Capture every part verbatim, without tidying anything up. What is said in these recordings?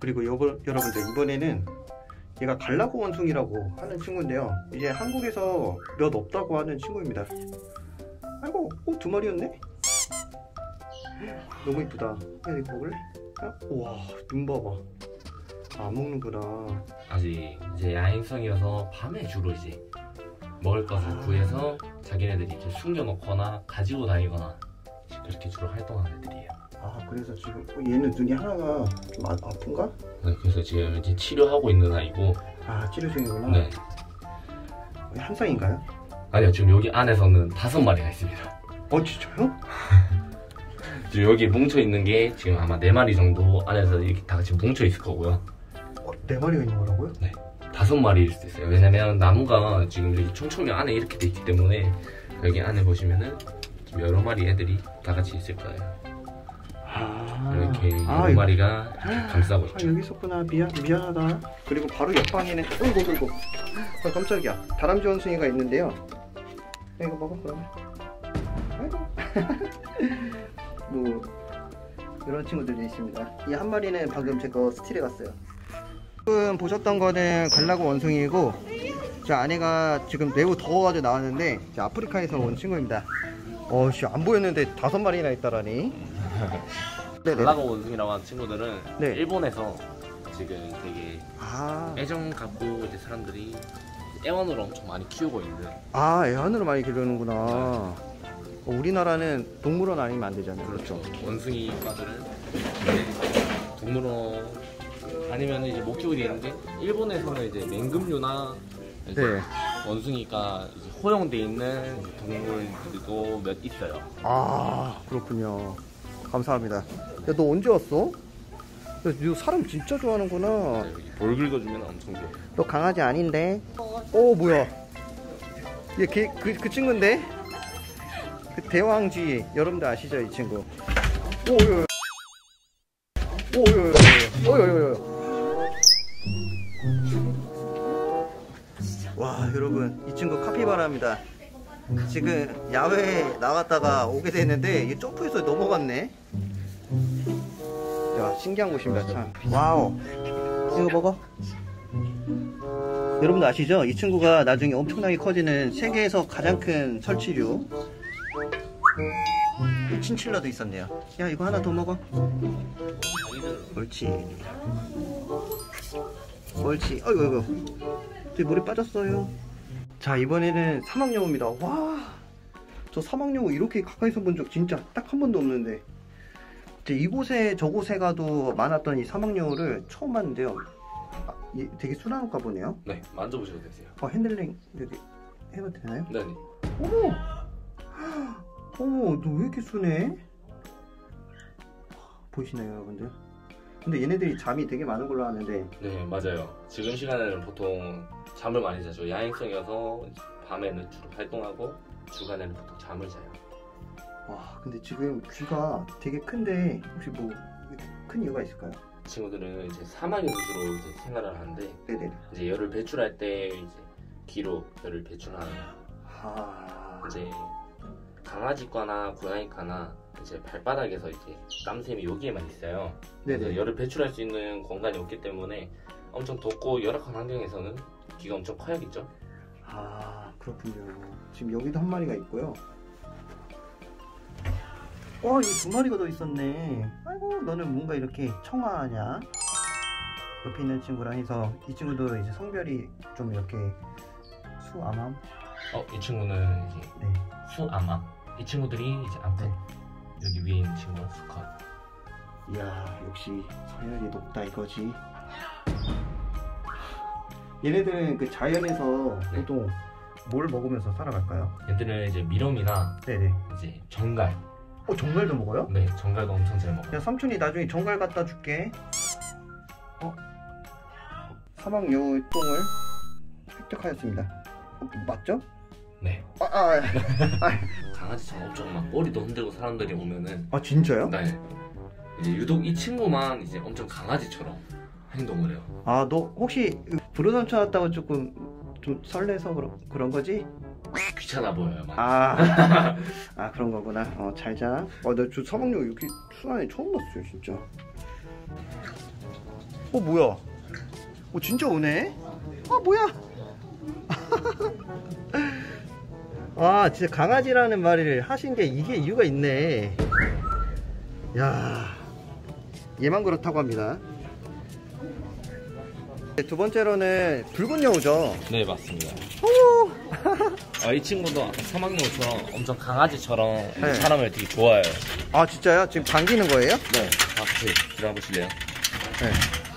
그리고 여보, 여러분들 이번에는 얘가 갈라고 원숭이라고 하는 친구인데요. 이제 한국에서 몇 없다고 하는 친구입니다. 아이고, 어, 두 마리였네? 너무 이쁘다. 야, 이거 먹을래? 아, 우와, 눈 봐봐. 아, 안 먹는구나. 아직 이제 야행성이어서 밤에 주로 이제 먹을 것을 아. 구해서 자기네들이 이제 숨겨놓거나 가지고 다니거나 그렇게 주로 활동하는 애들이에요. 아, 그래서 지금 얘는 눈이 하나가 좀 아, 아픈가? 네, 그래서 지금 이제 치료하고 있는 아이고. 아, 치료 중이구나. 네. 한 쌍인가요? 아니요, 지금 여기 안에서는 다섯 마리가 있습니다. 어, 진짜요? 지금 여기 뭉쳐 있는 게 지금 아마 네 마리 정도 안에서 이렇게 다 같이 뭉쳐 있을 거고요. 어, 네 마리가 있는 거라고요? 네, 다섯 마리일 수도 있어요. 왜냐면 나무가 지금 이렇게 총총이 안에 이렇게 돼 있기 때문에 여기 안에 보시면은 여러 마리 애들이 다 같이 있을 거예요. 아, 이렇게 아, 여러 이거- 마리가 이렇게 감싸고 아, 있죠. 여기 있었구나. 미안, 미안하다. 그리고 바로 옆방에는 어이구, 어이구. 아, 깜짝이야. 다람쥐 원숭이가 있는데요. 야, 이거 먹어, 그러면. 아이고. 뭐 이런 친구들이 있습니다. 이 한 마리는 방금 제거 스틸해 갔어요. 지금 보셨던 거는 갈라고 원숭이고, 저 아내가 지금 매우 더워가지고 나왔는데 아프리카에서 온 친구입니다. 어씨, 안 보였는데 다섯 마리나 있다라니. 네네. 갈라고 원숭이라고 하는 친구들은 네. 일본에서 지금 되게 아, 애정 갖고 이제 사람들이 애완으로 엄청 많이 키우고 있는. 아, 애완으로 많이 기르는구나. 어, 우리나라는 동물원 아니면 안 되잖아요. 그렇죠. 원숭이과들은 이제 동물원 아니면 이제 못 키우게 되는데, 일본에서는 이제 맹금류나 이제 네. 원숭이가 이제 허용돼 있는 동물들도 몇 있어요. 아, 그렇군요. 감사합니다. 야, 너 언제 왔어? 야, 너 사람 진짜 좋아하는구나. 네, 여기 볼 긁어주면 엄청 좋아요. 너 강아지 아닌데? 어, 뭐야? 얘 걔, 그, 그 친구인데? 그 대왕쥐. 여러분들 아시죠, 이 친구? 오, 요, 요. 오, 요, 요, 요. 오, 요, 요, 요. 와, 여러분, 이 친구 카피바라입니다. 지금 야외에 나갔다가 오게 됐는데 이게 점프해서 넘어갔네. 야, 신기한 곳입니다, 참. 와우. 이거 먹어. 여러분들 아시죠? 이 친구가 나중에 엄청나게 커지는 세계에서 가장 큰 설치류. 친칠러도 있었네요. 야, 이거 하나 더 먹어. 옳지. 옳지. 어이구, 어이구. 제 물에 빠졌어요. 자, 이번에는 사막여우입니다. 와, 저 사막여우 이렇게 가까이서 본 적 진짜 딱 한 번도 없는데, 이제 이곳에 저곳에 가도 많았던 이 사막여우를 처음 봤는데요. 아, 얘 되게 순한가 보네요. 네, 만져보셔도 되세요. 어, 핸들링 여기 해봐도 되나요? 네네. 어머! 어머, 너 왜 이렇게 순해? 보이시나요, 여러분들? 근데 얘네들이 잠이 되게 많은 걸로 아는데. 네, 맞아요. 지금 시간에는 보통 잠을 많이 자죠. 야행성이어서 밤에는 주로 활동하고 주간에는 보통 잠을 자요. 와, 근데 지금 귀가 되게 큰데 혹시 뭐 큰 이유가 있을까요? 친구들은 이제 사막에서 주로 이제 생활을 하는데, 네네. 이제 열을 배출할 때 이제 귀로 열을 배출하는, 아, 이제 강아지과나 고양이과나 이제 발바닥에서 이제 땀샘이 여기에만 있어요. 그래서 네네. 열을 배출할 수 있는 공간이 없기 때문에 엄청 덥고 열악한 환경에서는 귀가 엄청 커야겠죠. 아, 그렇군요. 지금 여기도 한 마리가 있고요. 와, 여기 두 마리가 더 있었네. 아이고, 너는 뭔가 이렇게 청아하냐? 옆에 있는 친구랑 해서 이 친구도 이제 성별이 좀 이렇게 수암암? 어, 이 친구는 이제 네. 수아마. 이 친구들이 이제 암컷. 네. 여기 위에 있는 친구는 수컷. 이야, 역시 서열이 높다 이거지. 얘네들은 그 자연에서 네. 보통 뭘 먹으면서 살아갈까요? 얘들은 이제 미럼이나 네네. 이제 정갈. 어, 정갈도 먹어요? 네, 정갈도 엄청 잘 먹어요. 야, 삼촌이 나중에 정갈 갖다 줄게. 어? 사막여우 똥을 획득하였습니다. 어, 맞죠? 네. 아, 아, 아, 강아지처럼 엄청 막 머리도 흔들고 사람들이 오면은, 아, 진짜요? 네. 이제 유독 이 친구만 이제 엄청 강아지처럼 행동을 해요. 아, 너 혹시 브루 삼촌 왔다고 조금 좀 설레서 그런, 그런 거지? 귀찮아 보여요, 막. 아, 아, 그런 거구나. 어, 잘 자. 어, 나 저 사막여우 이렇게 순하네 처음 봤어요, 진짜. 어 뭐야? 어 진짜 오네? 아 뭐야? 아 진짜 강아지라는 말을 하신 게 이게 이유가 있네. 야, 얘만 그렇다고 합니다. 두 번째로는 붉은 여우죠? 네, 맞습니다. 오! 아, 이 친구도 아까 사막여우처럼 엄청 강아지처럼 네. 사람을 되게 좋아해요. 아 진짜요? 지금 반기는 거예요? 네, 같이 들어보실래요? 네.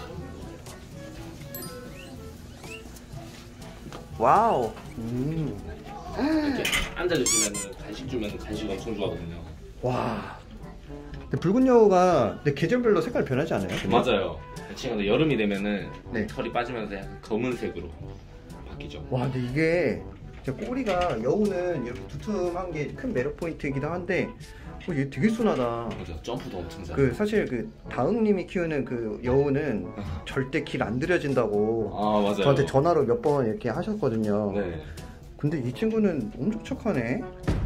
와우. 음. 이렇게 앉아주시면 간식 주면 간식 엄청 좋아하거든요. 와. 근데 붉은 여우가 근데 계절별로 색깔 변하지 않아요? 근데? 맞아요. 이 친구도 여름이 되면은 네. 털이 빠지면서 약간 검은색으로 바뀌죠. 와, 근데 이게 진짜 꼬리가 여우는 이렇게 두툼한 게 큰 매력 포인트이기도 한데 어, 얘 되게 순하다. 맞아요. 점프도 엄청 잘. 그 사실 그 다응님이 키우는 그 여우는 절대 길 안 들여진다고 아, 맞아요. 저한테 전화로 몇 번 이렇게 하셨거든요. 네. 근데 이 친구는 엄청 착하네.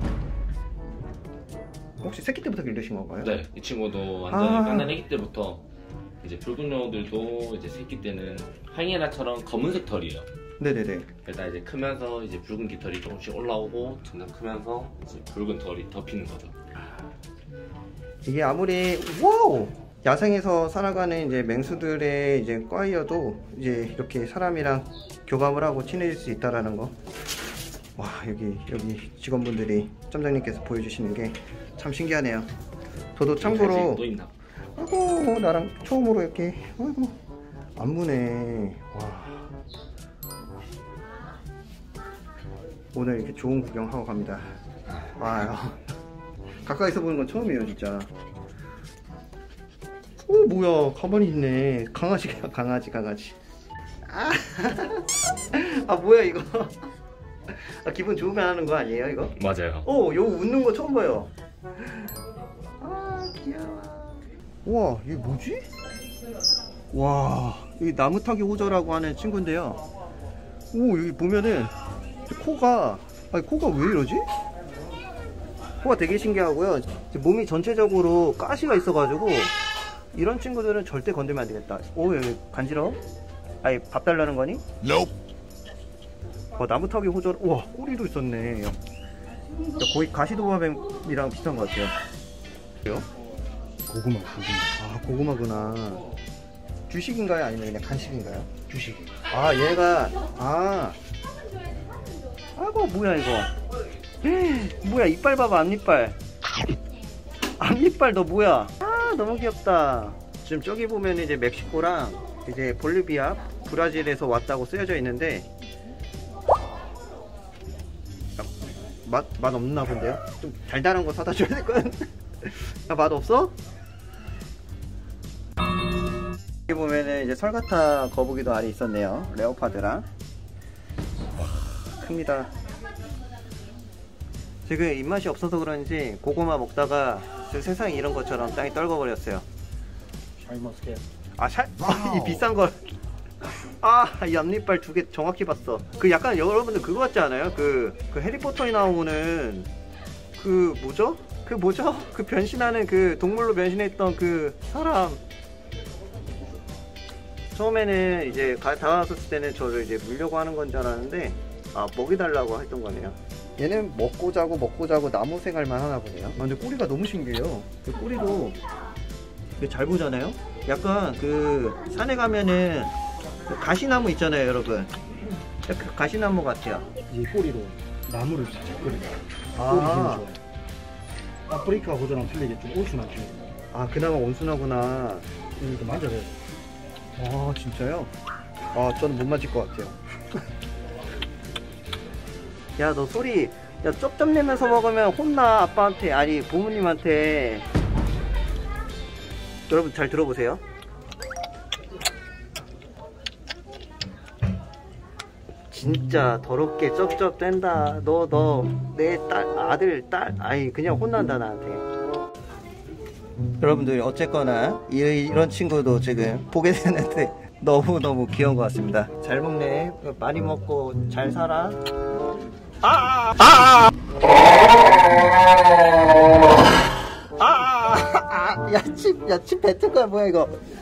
혹시 새끼 때부터 기르신 건가요? 네, 이 친구도 완전히 아. 깐난 애기 때부터 이제 붉은 여우들도 이제 새끼 때는 하이에나처럼 검은색 털이에요. 네네네. 일단 이제 크면서 이제 붉은 깃털이 조금씩 올라오고 점점 크면서 이제 붉은 털이 덮이는 거죠. 이게 아무리 와우 야생에서 살아가는 이제 맹수들의 이제 꽈이어도 이제 이렇게 사람이랑 교감을 하고 친해질 수 있다라는 거. 와, 여기 여기 직원분들이 점장님께서 보여주시는 게 참 신기하네요. 저도 참고로 또 있나? 아이고 나랑 처음으로 이렇게 아이고 안무네. 와, 오늘 이렇게 좋은 구경하고 갑니다. 와, 가까이서 보는 건 처음이에요 진짜. 오 뭐야, 가만히 있네. 강아지가 강아지 강아지. 아, 아 뭐야 이거. 아, 기분 좋으면 하는 거 아니에요 이거? 맞아요. 오, 요 웃는 거 처음 봐요. 아 귀여워. 우와, 이게 뭐지? 와, 이 나무타기 호저라고 하는 친구인데요. 오, 여기 보면은 코가, 아니 코가 왜 이러지? 코가 되게 신기하고요. 몸이 전체적으로 가시가 있어가지고 이런 친구들은 절대 건들면 안 되겠다. 오, 여기 간지러워? 아니 밥 달라는 거니? Nope. 어, 나무타기 호저, 우와, 꼬리도 있었네. 거의 가시도마뱀이랑 비슷한 것 같아요. 그래요? 고구마, 고구마. 아, 고구마구나. 주식인가요? 아니면 그냥 간식인가요? 주식. 아, 얘가, 아. 아이고, 뭐야, 이거. 뭐야, 이빨 봐봐, 앞니빨. 앞니빨 너 뭐야? 아, 너무 귀엽다. 지금 저기 보면 이제 멕시코랑 이제 볼리비아, 브라질에서 왔다고 쓰여져 있는데, 맛, 맛 없나 본데요? 좀 달달한 거 사다 줘야 될 것 같은데. 아, 맛 없어? 여기 보면은 이제 설가타 거북이도 알이 있었네요. 레오파드랑. 와, 큽니다. 지금 입맛이 없어서 그런지 고구마 먹다가 세상에 이런 것처럼 땅이 떨궈버렸어요. 샤인머스켓. 아, 살, 이 비싼 걸. 아, 이 앞니빨 두 개 정확히 봤어. 그 약간 여러분들 그거 같지 않아요? 그, 그 해리포터에 나오는 그 뭐죠? 그 뭐죠? 그 변신하는 그 동물로 변신했던 그 사람. 처음에는 이제 가, 다가왔을 때는 저를 이제 물려고 하는 건 줄 알았는데, 아, 먹이달라고 했던 거네요. 얘는 먹고 자고 먹고 자고 나무 생활만 하나 보네요. 아, 근데 꼬리가 너무 신기해요. 그 꼬리도 잘 보잖아요? 약간 그 산에 가면은 그 가시나무 있잖아요, 여러분. 그 가시나무 같아요. 이 꼬리로 나무를 살짝 끓여요. 아. 꼬리 힘이 좋아요. 아프리카 호저랑 틀리게 좀 온순한 편이에요. 아, 그나마 온순하구나. 이거 만져봐요. 아, 진짜요? 아, 저는 못 맞을 것 같아요. 야, 너 소리, 야, 쩝쩝 내면서 먹으면 혼나, 아빠한테. 아니, 부모님한테. 여러분, 잘 들어보세요. 진짜 더럽게 쩝쩝 뗀다. 너, 너, 내 딸, 아들, 딸, 아이, 그냥 혼난다, 나한테. 여러분들, 어쨌거나, 이, 이런 친구도 지금 보게 되는데, 너무너무 귀여운 것 같습니다. 잘 먹네. 많이 먹고 잘 살아. 아! 아! 아! 아! 아! 야, 칩, 야, 칩 뱉을 거야, 뭐야, 이거.